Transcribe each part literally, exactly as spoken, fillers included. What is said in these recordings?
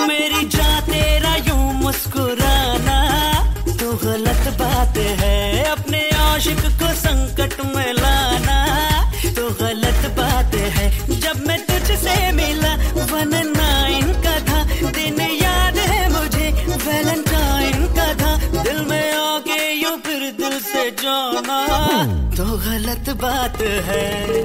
मेरी जान तेरा यूं मुस्कुराना तो गलत बात है, अपने आशिक को संकट में लाना तो गलत बात है। जब मैं तुझसे मिला वन नाइन का था, दिन याद है मुझे वैलेंटाइन का था, दिल में आके यूं फिर दिल से जाना तो गलत बात है।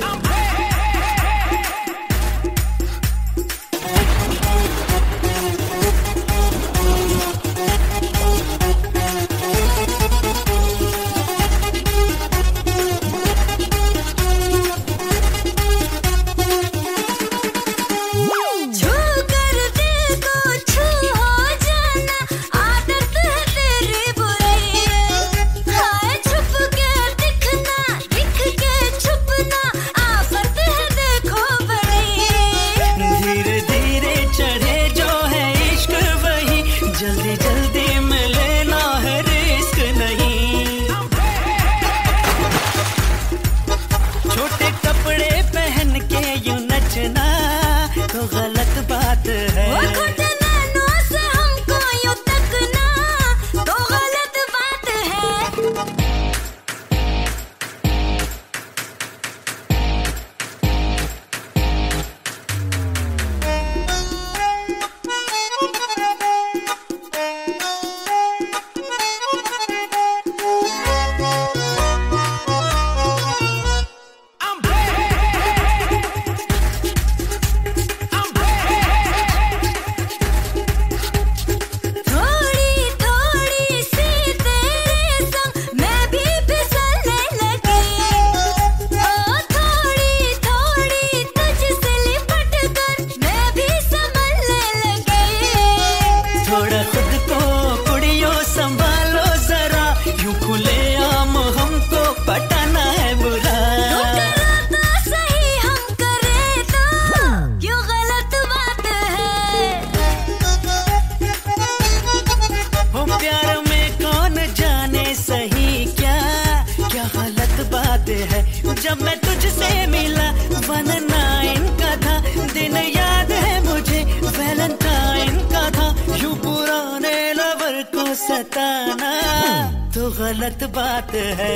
जल्दी जल्दी में लेना है रिस्क नहीं, छोटे कपड़े पहन के यूं नचना तो गलत बात है। से हमको यूं तकना तो गलत बात है। थोड़ा खुद को कुड़ियों संभालो जरा, यूं खुले आम हमको पटाना है बुरा। तो सही हम करे तो क्यों गलत बात है। हो प्यार में कौन जाने सही क्या क्या गलत बात है। जब मैं तुझसे मिला वन नाइन का था, दिन याद है मुझे वैलेंटाइन का था, यूं पुराने लवर को सताना तो गलत बात है।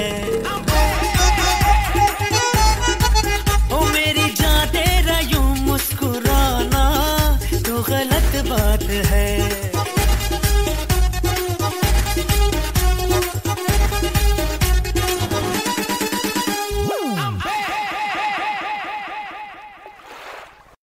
ओ मेरी जान तेरा यूं मुस्कुराना तो गलत बात है।